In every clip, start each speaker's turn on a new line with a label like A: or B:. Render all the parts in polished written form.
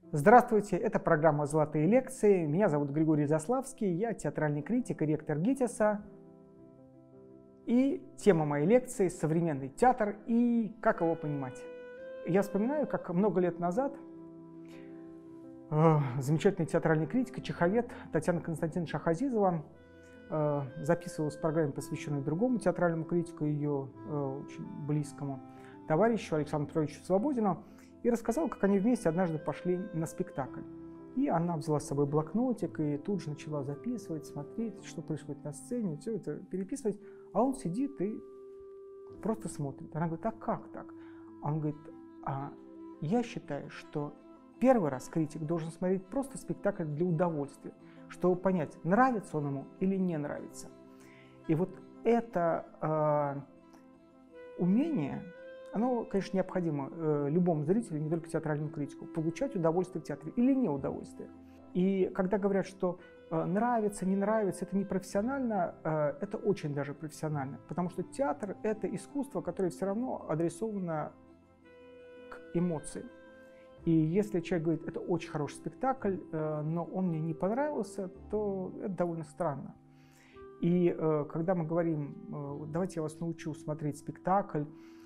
A: Здравствуйте, это программа «Золотые лекции». Меня зовут Григорий Заславский, я театральный критик и ректор ГИТИСа. И тема моей лекции – современный театр и как его понимать. Я вспоминаю, как много лет назад замечательный театральный критик и чеховед Татьяна Константиновна Шахазизова записывалась в программе, посвященной другому театральному критику, ее очень близкому товарищу Александру Петровичу Свободину, и рассказала, как они вместе однажды пошли на спектакль. И она взяла с собой блокнотик и тут же начала записывать, смотреть, что происходит на сцене, все это переписывать. А он сидит и просто смотрит. Она говорит: а как так? Он говорит: я считаю, что первый раз критик должен смотреть просто спектакль для удовольствия, чтобы понять, нравится он ему или не нравится. И вот это умение, оно, конечно, необходимо любому зрителю, не только театральному критику, получать удовольствие в театре или не удовольствие. И когда говорят, что нравится, не нравится, это не профессионально, это очень даже профессионально, потому что театр – это искусство, которое все равно адресовано к эмоциям. И если человек говорит: это очень хороший спектакль, но он мне не понравился, то это довольно странно. И когда мы говорим: давайте я вас научу смотреть спектакль,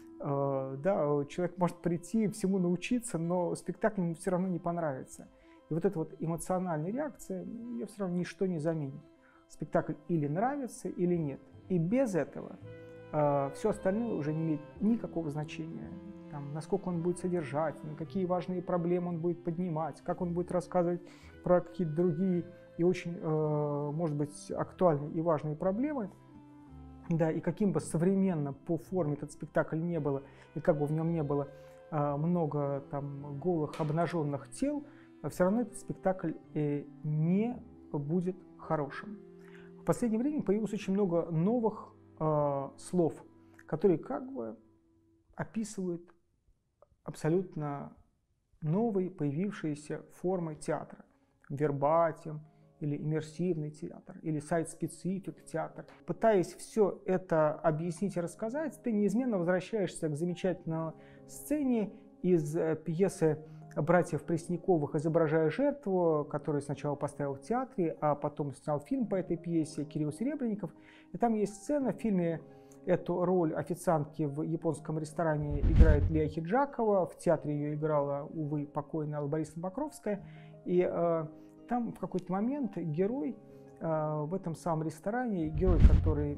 A: да, человек может прийти, всему научиться, но спектакль ему все равно не понравится. И вот эта вот эмоциональная реакция, ее все равно ничто не заменит. Спектакль или нравится, или нет. И без этого все остальное уже не имеет никакого значения. Там, насколько он будет содержательным, какие важные проблемы он будет поднимать, как он будет рассказывать про какие-то другие и очень, может быть, актуальные и важные проблемы. Да, и каким бы современно по форме этот спектакль не было, и как бы в нем не было много там голых, обнаженных тел, все равно этот спектакль не будет хорошим. В последнее время появилось очень много новых слов, которые как бы описывают абсолютно новые появившиеся формы театра. Вербатим, или иммерсивный театр, или сайт-специфик театр. Пытаясь все это объяснить и рассказать, ты неизменно возвращаешься к замечательной сцене из пьесы братьев Пресняковых «Изображая жертву», которую сначала поставил в театре, а потом снял фильм по этой пьесе Кирилл Серебренников. И там есть сцена в фильме. Эту роль официантки в японском ресторане играет Лия Хиджакова. В театре ее играла, увы, покойная Алла Борисовна Покровская. И там в какой-то момент герой в этом самом ресторане, герой, который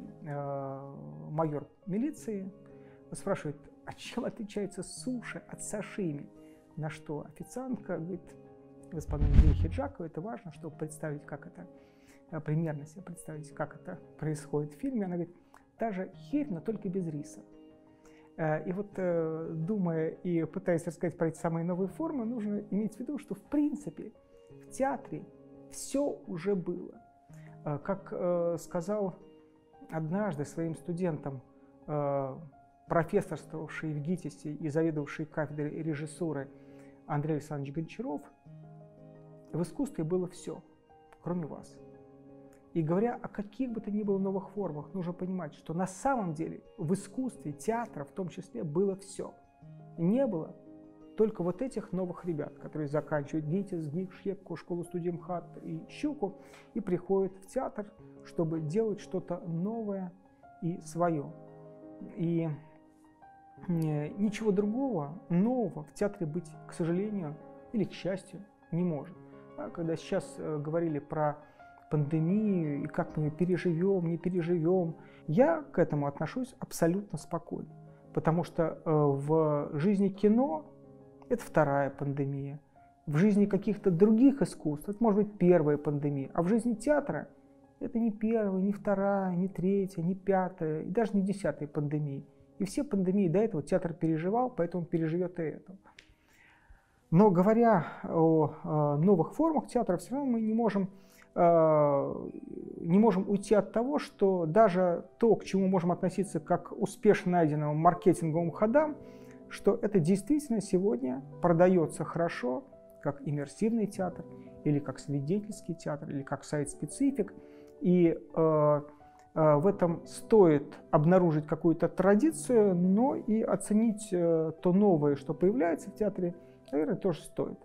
A: майор милиции, спрашивает: а чем отличается суши от сашими? На что официантка говорит: господин Лия Хиджакова, это важно, чтобы представить, как это, примерно себе представить, как это происходит в фильме. Она говорит: та же херь, но только без риса. И вот, думая и пытаясь рассказать про эти самые новые формы, нужно иметь в виду, что в принципе в театре все уже было. Как сказал однажды своим студентам профессорствовавший в ГИТИСе и заведовавший кафедрой режиссуры Андрей Александрович Гончаров: в искусстве было все, кроме вас. И говоря о каких бы то ни было новых формах, нужно понимать, что на самом деле в искусстве театра в том числе было все. Не было только вот этих новых ребят, которые заканчивают ГИТИС, ГИК, ШЕПКу, школу-студию МХАТ и Щуку и приходят в театр, чтобы делать что-то новое и свое. И ничего другого нового в театре быть, к сожалению или к счастью, не может. Когда сейчас говорили про пандемию и как мы ее переживем, не переживем, я к этому отношусь абсолютно спокойно, потому что в жизни кино это вторая пандемия, в жизни каких-то других искусств это может быть первая пандемия, а в жизни театра это не первая, не вторая, не третья, не пятая и даже не 10-я пандемия. И все пандемии до этого театр переживал, поэтому переживет и эту. Но говоря о новых формах театра, все равно мы не можем уйти от того, что даже то, к чему можем относиться как успешно найденным маркетинговым ходам, что это действительно сегодня продается хорошо, как иммерсивный театр, или как свидетельский театр, или как сайт-специфик. И в этом стоит обнаружить какую-то традицию, но и оценить то новое, что появляется в театре, наверное, тоже стоит.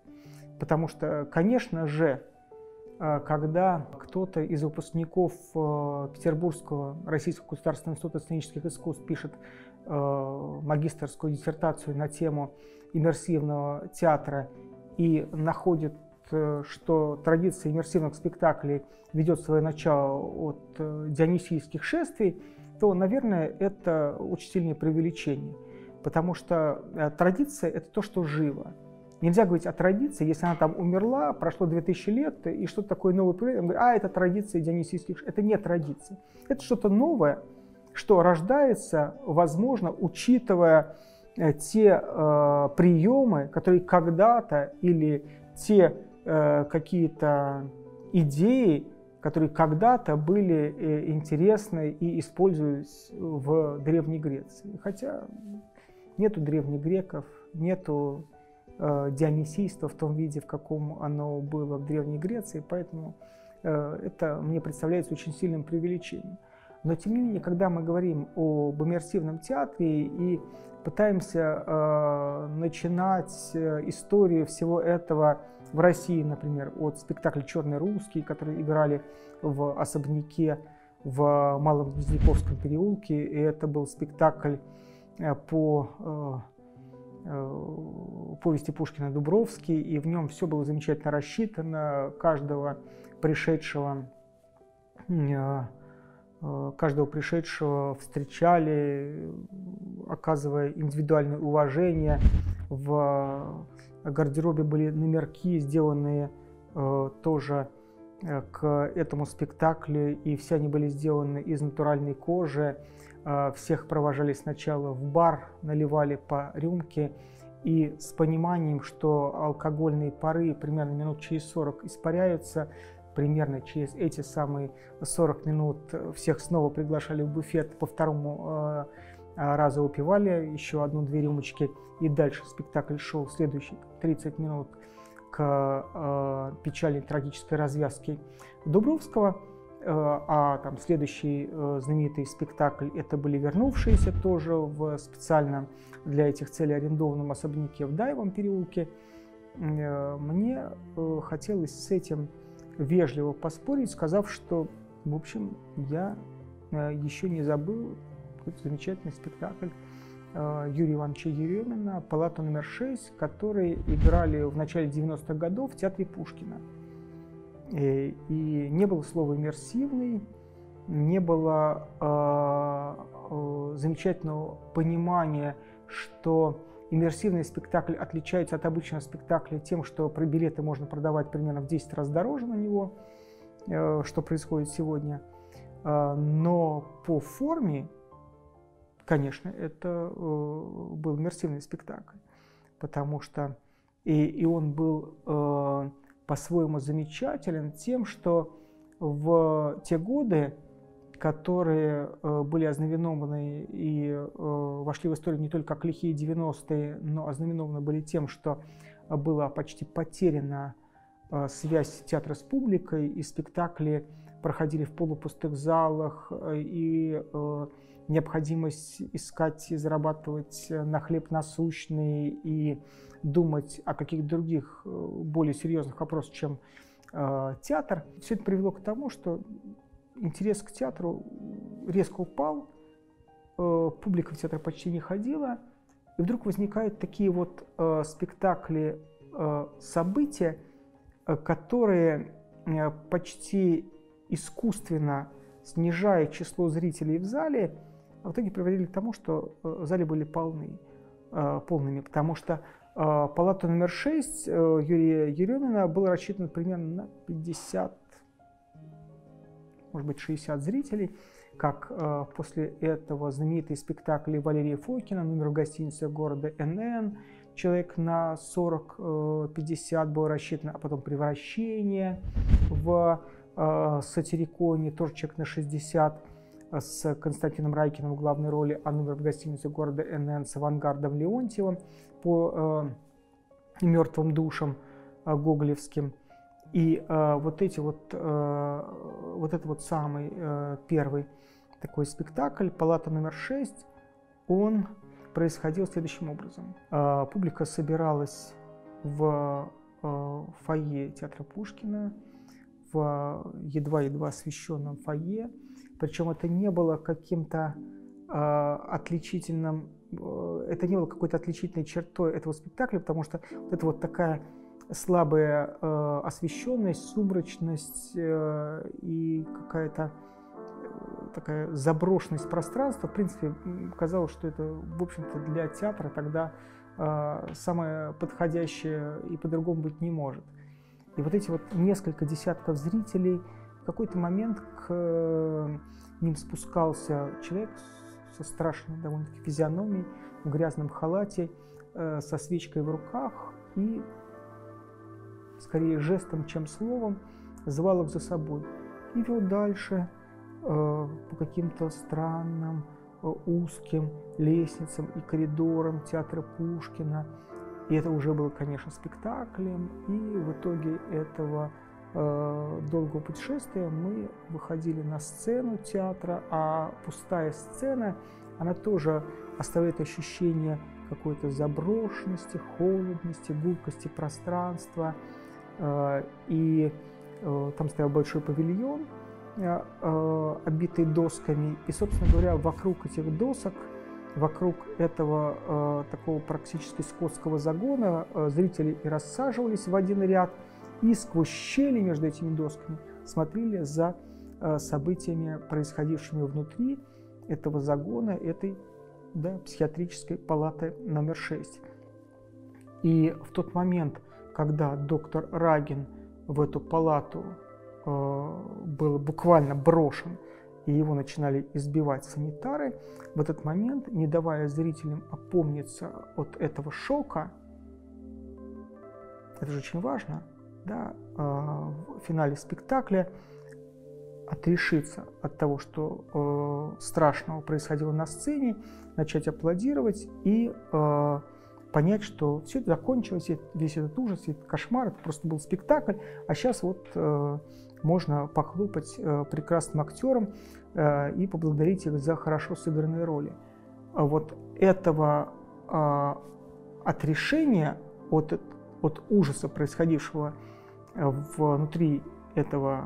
A: Потому что, конечно же, когда кто-то из выпускников Петербургского Российского государственного института сценических искусств пишет магистерскую диссертацию на тему иммерсивного театра и находит, что традиция иммерсивных спектаклей ведет свое начало от дионисийских шествий, то, наверное, это очень сильное преувеличение. Потому что традиция – это то, что живо. Нельзя говорить о традиции, если она там умерла, прошло 2000 лет, и что-то такое новое появляется, это традиция дионисийских шествий. Это не традиция. Это что-то новое, что рождается, возможно, учитывая те приемы, которые когда-то, или те какие-то идеи, которые когда-то были интересны и использовались в Древней Греции. Хотя нету древних греков, нету дионисийства в том виде, в каком оно было в Древней Греции, поэтому это мне представляется очень сильным преувеличением. Но тем не менее, когда мы говорим об иммерсивном театре и пытаемся начинать историю всего этого в России, например, от спектакля «Черный русский», который играли в особняке в Малом Гнездяковском переулке, и это был спектакль по повести Пушкина «Дубровский», и в нем все было замечательно рассчитано, каждого пришедшего встречали, оказывая индивидуальное уважение. В гардеробе были номерки, сделанные тоже к этому спектаклю, и все они были сделаны из натуральной кожи. Всех провожали сначала в бар, наливали по рюмке, и с пониманием, что алкогольные пары примерно минут через 40 испаряются, примерно через эти самые 40 минут всех снова приглашали в буфет, по второму разу выпивали еще 1-2 рюмочки, и дальше спектакль шел следующие 30 минут к печальной трагической развязке Дубровского. А там следующий знаменитый спектакль — это были «Вернувшиеся», тоже в специально для этих целей арендованном особняке в Даевом переулке. Мне хотелось с этим вежливо поспорить, сказав, что, в общем, я еще не забыл какой-то замечательный спектакль Юрия Ивановича Еремина «Палата номер 6», который играли в начале 90-х годов в театре Пушкина. И не было слова «иммерсивный», не было замечательного понимания, что иммерсивный спектакль отличается от обычного спектакля тем, что билеты можно продавать примерно в 10 раз дороже на него, что происходит сегодня. Но по форме, конечно, это был иммерсивный спектакль, потому что и он был по-своему замечателен тем, что в те годы, которые были ознаменованы и вошли в историю не только как лихие 90-е, но ознаменованы были тем, что была почти потеряна связь театра с публикой, и спектакли проходили в полупустых залах, и необходимость искать и зарабатывать на хлеб насущный и думать о каких-то других более серьезных вопросах, чем театр. Все это привело к тому, что интерес к театру резко упал, публика в театр почти не ходила, и вдруг возникают такие вот спектакли, события, которые почти искусственно, снижая число зрителей в зале, в итоге приводили к тому, что залы были полными, потому что «Палата номер 6» Юрия Еремина была рассчитана примерно на 50, может быть, 60 зрителей, как после этого знаменитый спектакль Валерия Фокина «Номер в гостинице города НН», человек на 40-50 был рассчитан, а потом «Превращение» в Сатириконе, тоже человек на 60, с Константином Райкиным в главной роли, а «Номер в гостинице города НН» с Авангардом Леонтьевым по «Мертвым душам» гоголевским. И вот это вот самый первый такой спектакль «Палата номер 6», он происходил следующим образом. Публика собиралась в фойе театра Пушкина, в едва-едва освещенном фойе. Причем это не было каким-то отличительным, это не было какой-то отличительной чертой этого спектакля, потому что вот это вот такая слабая освещенность, сумрачность и какая-то такая заброшенность пространства, в принципе, казалось, что это, в общем-то, для театра тогда самое подходящее и по-другому быть не может. И вот эти вот несколько десятков зрителей, в какой-то момент к ним спускался человек со страшной довольно-таки физиономией, в грязном халате, со свечкой в руках и, скорее жестом, чем словом, звал их за собой и вел дальше по каким-то странным узким лестницам и коридорам театра Пушкина. И это уже было, конечно, спектаклем. И в итоге этого долгого путешествия мы выходили на сцену театра, а пустая сцена, она тоже оставляет ощущение какой-то заброшенности, холодности, гулкости пространства. И там стоял большой павильон, обитый досками. И, собственно говоря, вокруг этих досок, вокруг этого такого практически скотского загона зрители и рассаживались в один ряд, и сквозь щели между этими досками смотрели за событиями, происходившими внутри этого загона, этой психиатрической палаты номер 6. И в тот момент, когда доктор Рагин в эту палату был буквально брошен, и его начинали избивать санитары, в этот момент, не давая зрителям опомниться от этого шока, это же очень важно, да, в финале спектакля отрешиться от того, что страшного происходило на сцене, начать аплодировать и понять, что все это закончилось, весь этот ужас, этот кошмар, это просто был спектакль, а сейчас вот можно похлопать прекрасным актерам и поблагодарить их за хорошо сыгранные роли. Вот этого отрешения от ужаса, происходившего внутри этого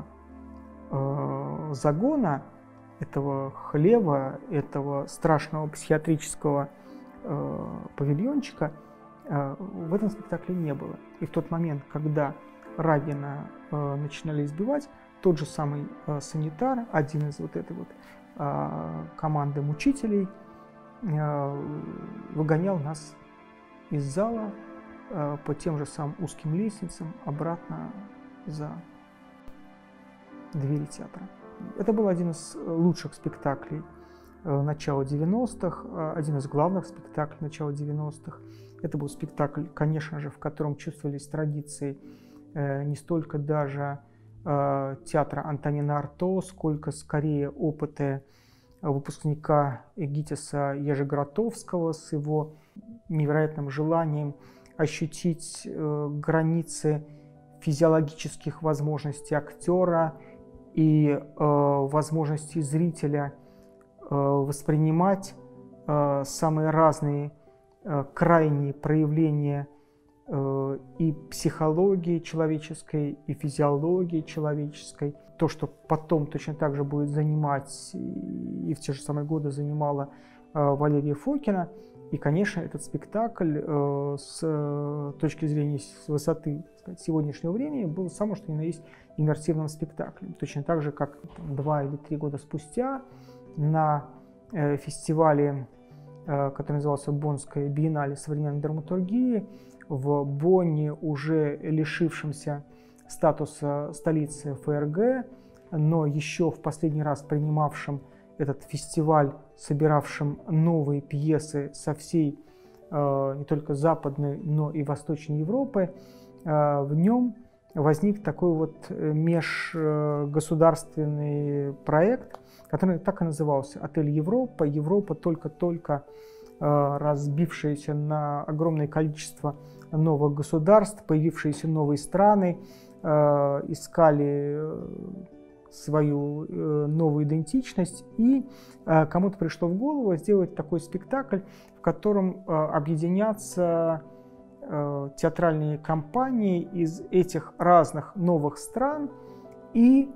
A: загона, этого хлева, этого страшного психиатрического павильончика, в этом спектакле не было. И в тот момент, когда Рагина начинали избивать, тот же самый санитар, один из вот этой вот команды мучителей, выгонял нас из зала по тем же самым узким лестницам обратно за двери театра. Это был один из лучших спектаклей начала 90-х, один из главных спектаклей начала 90-х. Это был спектакль, конечно же, в котором чувствовались традиции не столько даже театра Антонина Арто, сколько скорее опыты выпускника ГИТИСа Ежи Гротовского с его невероятным желанием ощутить границы физиологических возможностей актера и возможностей зрителя воспринимать самые разные крайние проявления и психологии человеческой, и физиологии человеческой. То, что потом точно так же будет занимать и в те же самые годы занимала Валерия Фокина. И, конечно, этот спектакль с точки зрения, с высоты, сказать, сегодняшнего времени был самым что ни на есть иммерсивным спектаклем. Точно так же, как 2 или 3 года спустя на фестивале, который назывался Боннская биеннале современной драматургии, в Бонне, уже лишившемся статуса столицы ФРГ, но еще в последний раз принимавшим этот фестиваль, собиравшим новые пьесы со всей не только Западной, но и Восточной Европы, в нем возник такой вот межгосударственный проект, который так и назывался «Отель Европа». Европа, только-только разбившаяся на огромное количество новых государств, появившиеся новые страны, искали свою новую идентичность, и кому-то пришло в голову сделать такой спектакль, в котором объединятся театральные компании из этих разных новых стран и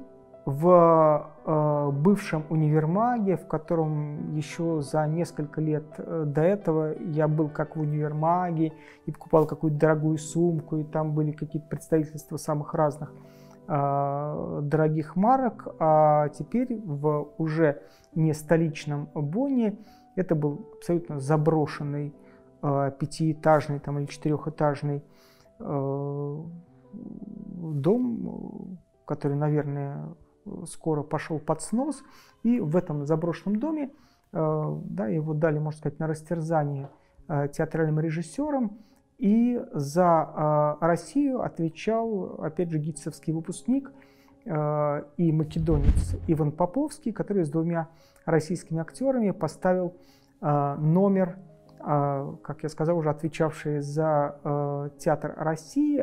A: в бывшем универмаге, в котором еще за несколько лет до этого я был как в универмаге и покупал какую-то дорогую сумку, и там были какие-то представительства самых разных дорогих марок, а теперь в уже не столичном Бонне это был абсолютно заброшенный пятиэтажный там, или четырехэтажный дом, который, наверное, скоро пошел под снос. И в этом заброшенном доме, да, его дали, можно сказать, на растерзание театральным режиссерам. И за Россию отвечал, опять же, гитцевский выпускник и македонец Иван Поповский, который с двумя российскими актерами поставил номер, как я сказал, уже отвечавший за Театр России,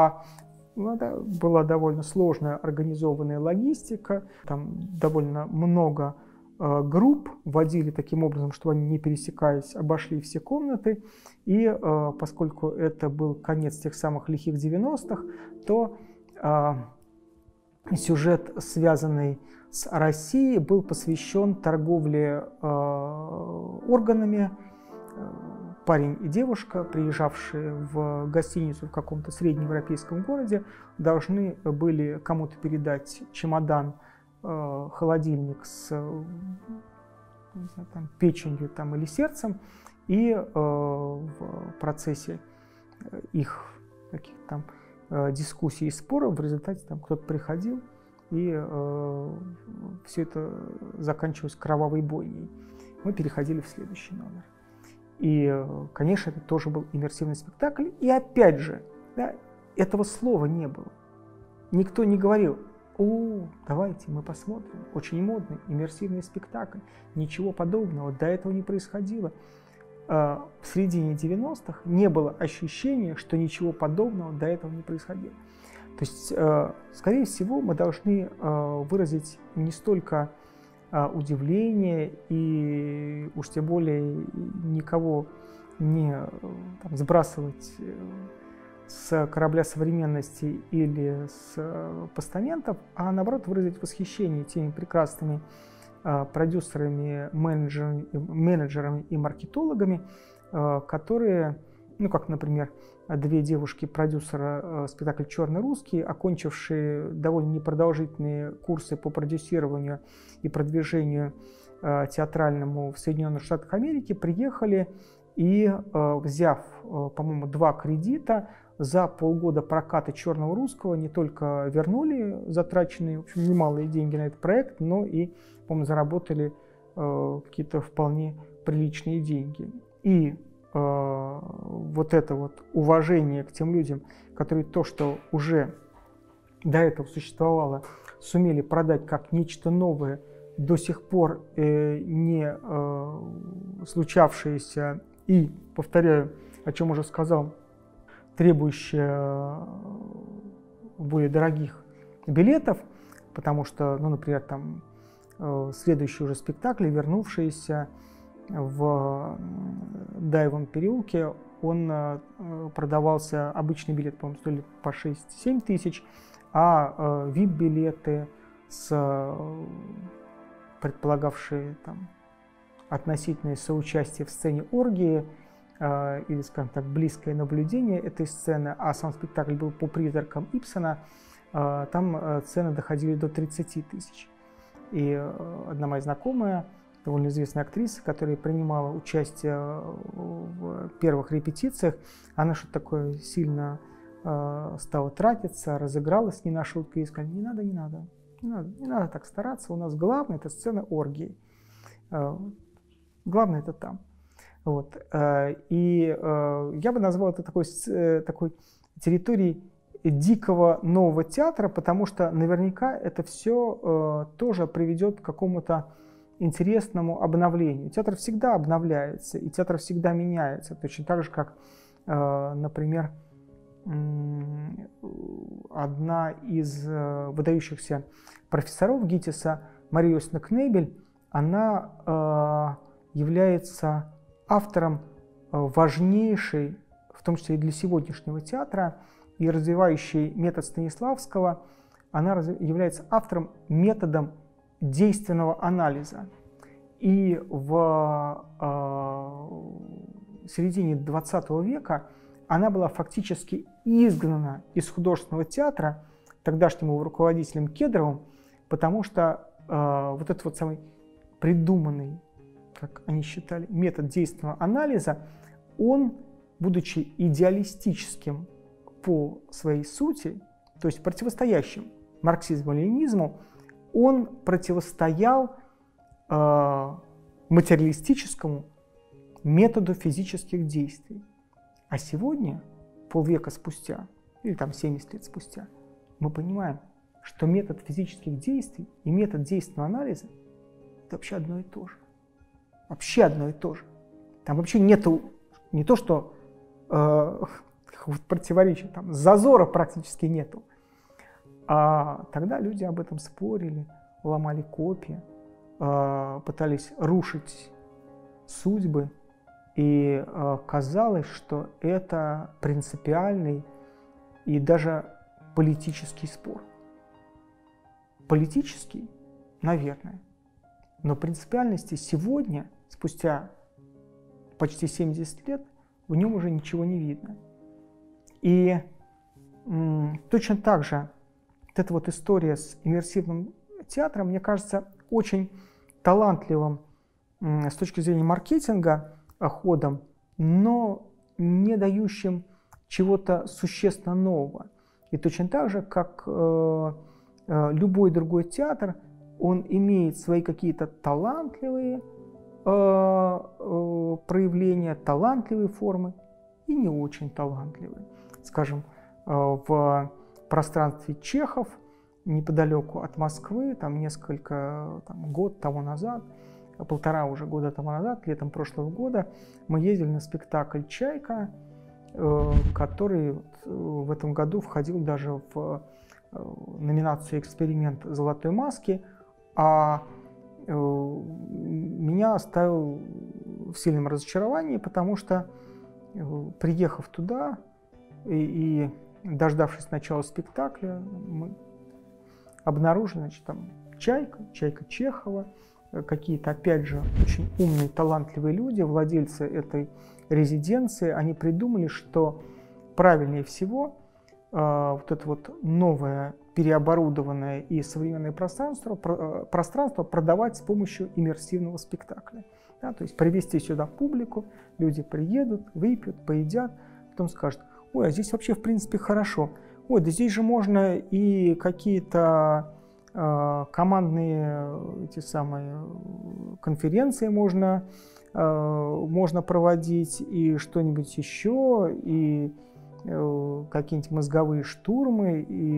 A: была довольно сложная организованная логистика, там довольно много групп водили таким образом, чтобы они, не пересекаясь, обошли все комнаты. И поскольку это был конец тех самых лихих 90-х, то сюжет, связанный с Россией, был посвящен торговле органами. Парень и девушка, приезжавшие в гостиницу в каком-то среднеевропейском городе, должны были кому-то передать чемодан, холодильник с, не знаю, там, печенью там, или сердцем, и в процессе их каких-то там дискуссий и споров в результате там кто-то приходил, и все это заканчивалось кровавой бойней. Мы переходили в следующий номер. И, конечно, это тоже был иммерсивный спектакль. И опять же, да, этого слова не было. Никто не говорил: «О, давайте мы посмотрим, очень модный иммерсивный спектакль». Ничего подобного, до этого не происходило. В середине 90-х не было ощущения, что ничего подобного до этого не происходило. То есть, скорее всего, мы должны выразить не столько удивление и уж тем более никого не там, сбрасывать с корабля современности или с постаментов, а наоборот выразить восхищение теми прекрасными продюсерами, менеджерами и маркетологами, которые, ну как, например, две девушки-продюсера спектакля «Черный русский», окончившие довольно непродолжительные курсы по продюсированию и продвижению театральному в Соединенных Штатах Америки, приехали и, взяв, по-моему, 2 кредита, за полгода проката «Черного русского» не только вернули затраченные, в общем, немалые деньги на этот проект, но и, по-моему, заработали какие-то вполне приличные деньги. И вот это вот уважение к тем людям, которые то, что уже до этого существовало, сумели продать как нечто новое, до сих пор не случавшееся и, повторяю, о чем уже сказал, требующее более дорогих билетов, потому что, ну, например, там следующие уже спектакли, вернувшиеся в Дайвон переулке, он продавался, обычный билет, по-моему, стоили по 6-7 тысяч, а VIP-билеты, предполагавшие там относительное соучастие в сцене оргии или, скажем так, близкое наблюдение этой сцены, а сам спектакль был по призракам Ибсена, там цены доходили до 30 тысяч. И одна моя знакомая, довольно известная актриса, которая принимала участие в первых репетициях, она что-то такое сильно стала тратиться, разыгралась не на шутку и сказала: не надо так стараться, у нас главное — это сцена оргии, главное — это там. Вот. И я бы назвал это такой территорией дикого нового театра, потому что наверняка это все тоже приведет к какому-то интересному обновлению. Театр всегда обновляется, и театр всегда меняется, точно так же, как, например, одна из выдающихся профессоров ГИТИСа, Мария Иосифовна Кнебель, она является автором важнейшей в в том числе и для сегодняшнего театра, и развивающий метод Станиславского, она является автором методом действенного анализа. И в середине 20 века она была фактически изгнана из художественного театра тогдашним его руководителем Кедровым, потому что вот этот вот самый придуманный, как они считали, метод действенного анализа, он, будучи идеалистическим по своей сути, то есть противостоящим марксизму-ленинизму, он противостоял материалистическому методу физических действий. А сегодня, полвека спустя, или там 70 лет спустя, мы понимаем, что метод физических действий и метод действенного анализа – это вообще одно и то же. Вообще одно и то же. Там вообще нету не то, что противоречия, там зазора практически нету. А тогда люди об этом спорили, ломали копья, пытались рушить судьбы, и казалось, что это принципиальный и даже политический спор. Политический, наверное, но принципиальности сегодня, спустя почти 70 лет, в нем уже ничего не видно. И точно так же вот эта вот история с иммерсивным театром, мне кажется, очень талантливым с точки зрения маркетинга ходом, но не дающим чего-то существенно нового. И точно так же, как любой другой театр, он имеет свои какие-то талантливые проявления, талантливые формы и не очень талантливые. Скажем, в пространстве Чехов, неподалеку от Москвы, там год тому назад, полтора уже года тому назад, летом прошлого года, мы ездили на спектакль «Чайка», который в этом году входил даже в номинацию «Эксперимент золотой маски», а меня оставил в сильном разочаровании, потому что, приехав туда и дождавшись начала спектакля, мы обнаружили, значит, там Чайка Чехова, какие-то, опять же, очень умные, талантливые люди, владельцы этой резиденции, они придумали, что правильнее всего вот это вот новое, переоборудованное и современное пространство продавать с помощью иммерсивного спектакля. Да, то есть привести сюда публику, люди приедут, выпьют, поедят, потом скажут: ой, а здесь вообще в принципе хорошо. Ой, да здесь же можно и какие-то командные эти самые конференции можно проводить, и что-нибудь еще, и какие-нибудь мозговые штурмы,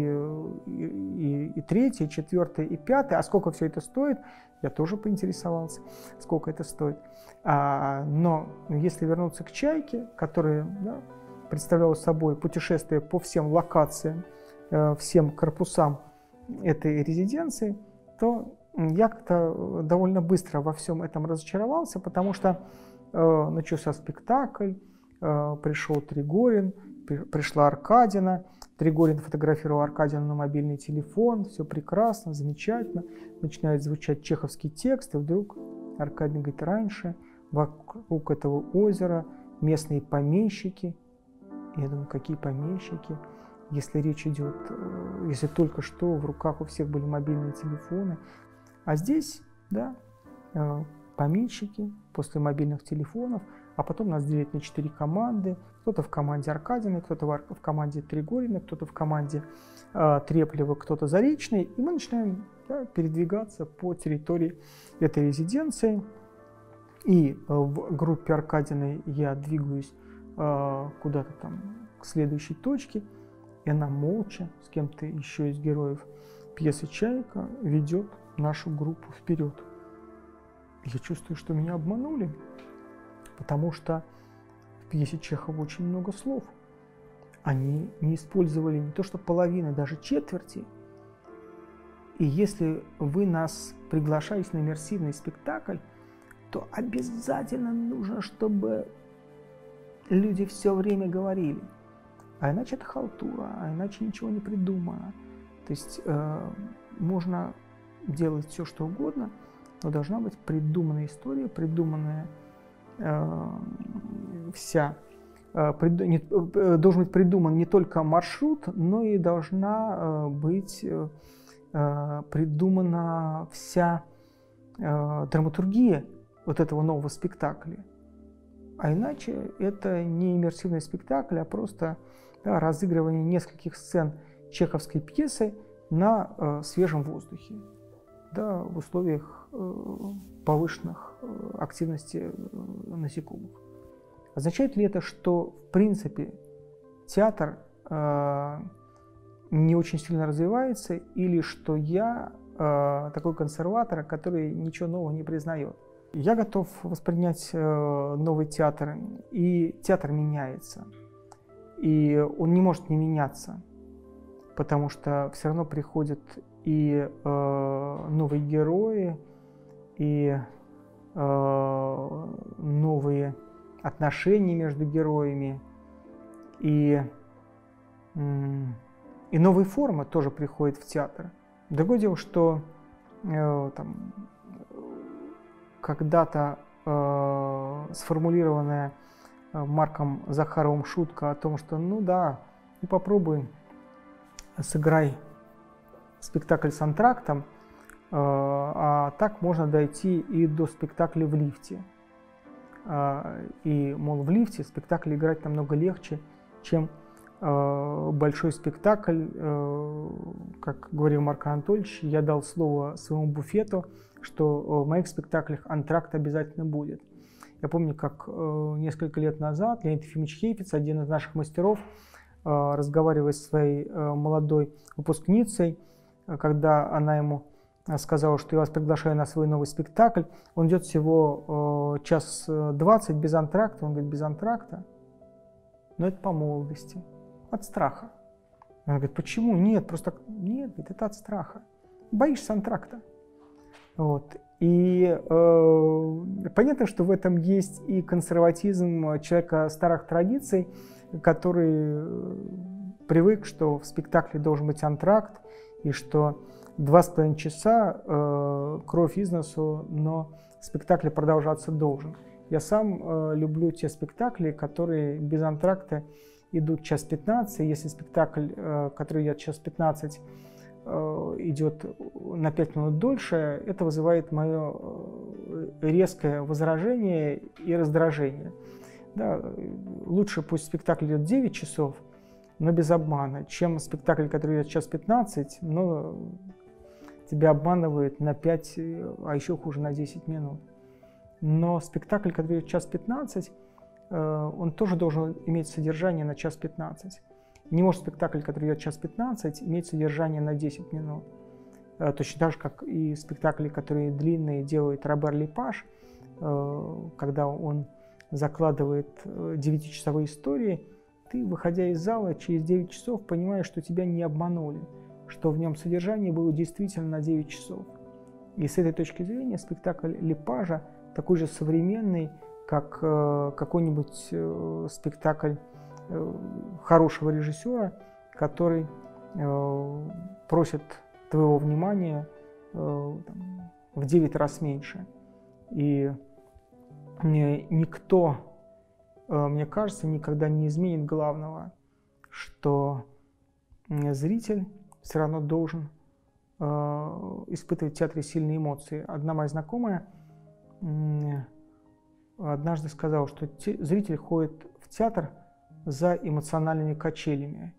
A: и третье, и четвертое, и пятое. А сколько все это стоит? Я тоже поинтересовался, сколько это стоит. Но если вернуться к «Чайке», которая представляла собой путешествие по всем локациям, всем корпусам этой резиденции, то я как-то довольно быстро во всем этом разочаровался, потому что начался спектакль, пришел Тригорин, пришла Аркадина, Тригорин фотографировал Аркадину на мобильный телефон, все прекрасно, замечательно, начинает звучать чеховский текст, и вдруг Аркадин говорит: раньше вокруг этого озера местные помещики. Я думаю, какие помещики? Если речь идет, если только что в руках у всех были мобильные телефоны. А здесь, да, помещики после мобильных телефонов, а потом нас делят на 4 команды. Кто-то в команде Аркадины, кто-то в команде Тригорина, кто-то в команде Треплева, кто-то Заречный. И мы начинаем передвигаться по территории этой резиденции. И в группе Аркадиной я двигаюсь куда-то там к следующей точке. И она молча, с кем-то еще из героев пьесы «Чайка», ведет нашу группу вперед. Я чувствую, что меня обманули, потому что в пьесе Чехова очень много слов. Они не использовали не то что половины, даже четверти. И если вы нас приглашаете на иммерсивный спектакль, то обязательно нужно, чтобы люди все время говорили. А иначе это халтура, а иначе ничего не придумано. То есть можно делать все, что угодно, но должна быть придуманная история, придуманная должен быть придуман не только маршрут, но и должна быть придумана вся драматургия вот этого нового спектакля. А иначе это не иммерсивный спектакль, а просто разыгрывание нескольких сцен чеховской пьесы на свежем воздухе, да, в условиях повышенных активности насекомых. Означает ли это, что в принципе театр не очень сильно развивается, или что я такой консерватор, который ничего нового не признает? Я готов воспринять новый театр, и театр меняется, и он не может не меняться, потому что все равно приходят и новые герои, и новые отношения между героями, и новые формы тоже приходят в театр. Другое дело, что когда-то сформулированная Марком Захаровым шутка о том, что ну да, ну попробуй сыграй спектакль с антрактом, а так можно дойти и до спектакля в лифте. И, мол, в лифте спектакль играть намного легче, чем большой спектакль. Как говорил Марк Анатольевич, я дал слово своему буфету, что в моих спектаклях антракт обязательно будет. Я помню, как несколько лет назад Леонид Ефимович Хейфиц, один из наших мастеров, разговаривая с своей молодой выпускницей, когда она ему сказала, что я вас приглашаю на свой новый спектакль, он идет всего час 20 без антракта. Он говорит, без антракта? Но это по молодости, от страха. Она говорит, почему? Нет, просто нет, это от страха. Боишься антракта. Вот. И понятно, что в этом есть и консерватизм человека старых традиций, который привык, что в спектакле должен быть антракт, и что 2,5 часа кровь из носу, но спектакль продолжаться должен. Я сам люблю те спектакли, которые без антракта идут час 15. Если спектакль, который идет час 15, идет на 5 минут дольше, это вызывает мое резкое возражение и раздражение. Да, лучше пусть спектакль идет 9 часов, но без обмана, чем спектакль, который идет час 15, но тебя обманывает на 5, а еще хуже на 10 минут. Но спектакль, который идет час 15, он тоже должен иметь содержание на час 15. Не может спектакль, который идет час 15, иметь содержание на 10 минут. Точно так же, как и спектакли, которые длинные, делает Робер Лепаж, когда он закладывает 9-часовые истории, ты, выходя из зала, через 9 часов понимаешь, что тебя не обманули, что в нем содержание было действительно на 9 часов. И с этой точки зрения спектакль Лепажа такой же современный, как какой-нибудь спектакль хорошего режиссера, который просит твоего внимания в 9 раз меньше. И никто, мне кажется, никогда не изменит главного, что зритель все равно должен испытывать в театре сильные эмоции. Одна моя знакомая однажды сказала, что зритель ходит в театр за эмоциональными качелями.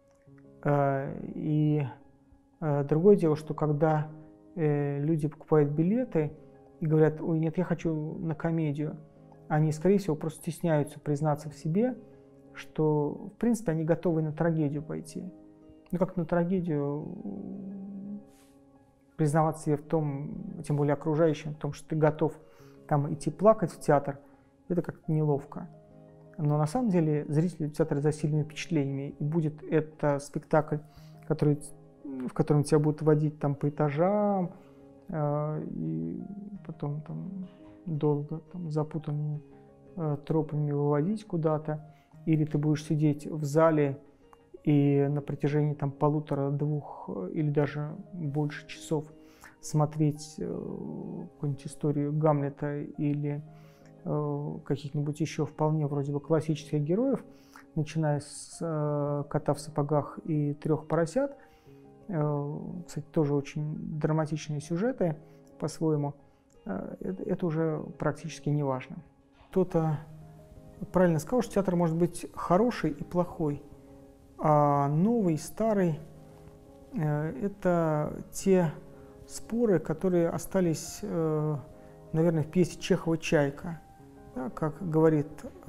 A: И другое дело, что когда люди покупают билеты и говорят, ой, нет, я хочу на комедию, они, скорее всего, просто стесняются признаться в себе, что, в принципе, они готовы на трагедию пойти. Ну, как на трагедию признаваться себе в том, тем более окружающим, в том, что ты готов там идти плакать в театр, это как-то неловко. Но на самом деле зрители в театре за сильными впечатлениями, и будет это спектакль, в котором тебя будут водить там по этажам, и потом там долго там запутанными тропами выводить куда-то, или ты будешь сидеть в зале и на протяжении там 1,5-2 или даже больше часов смотреть какую-нибудь историю Гамлета или каких-нибудь еще вполне вроде бы классических героев, начиная с «Кота в сапогах» и «Трех поросят». Кстати, тоже очень драматичные сюжеты по-своему. Это уже практически не важно. Кто-то правильно сказал, что театр может быть хороший и плохой, а новый, старый – это те споры, которые остались, наверное, в пьесе Чехова «Чайка». Да, как говорит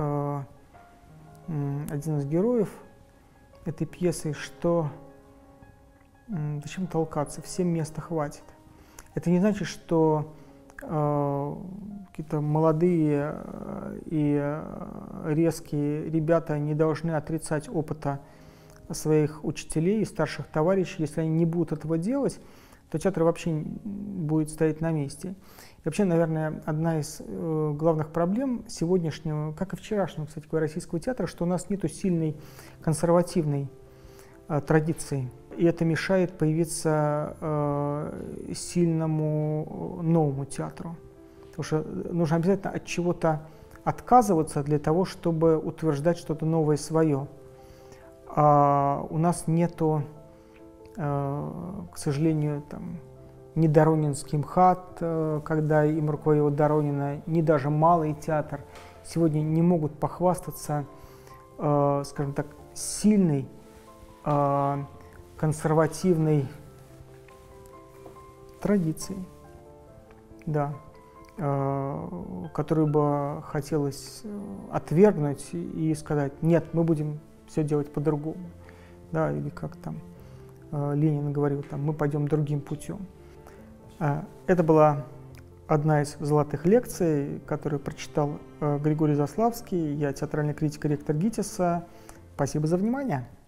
A: один из героев этой пьесы, что зачем толкаться, всем места хватит. Это не значит, что какие-то молодые и резкие ребята не должны отрицать опыта своих учителей и старших товарищей. Если они не будут этого делать, то театр вообще будет стоять на месте. И вообще, наверное, одна из главных проблем сегодняшнего, как и вчерашнего, кстати, российского театра, что у нас нет сильной консервативной традиции. И это мешает появиться сильному новому театру. Потому что нужно обязательно от чего-то отказываться для того, чтобы утверждать что-то новое свое. А у нас нету, к сожалению, там, ни Доронинский МХАТ, когда им руководила Доронина, ни даже Малый театр сегодня не могут похвастаться, скажем так, сильной, консервативной традицией, да, которую бы хотелось отвергнуть и сказать: нет, мы будем все делать по-другому, да, или как там Ленин говорил, там, мы пойдем другим путем. Это была одна из золотых лекций, которую прочитал Григорий Заславский. Я театральный критик и ректор ГИТИСа. Спасибо за внимание.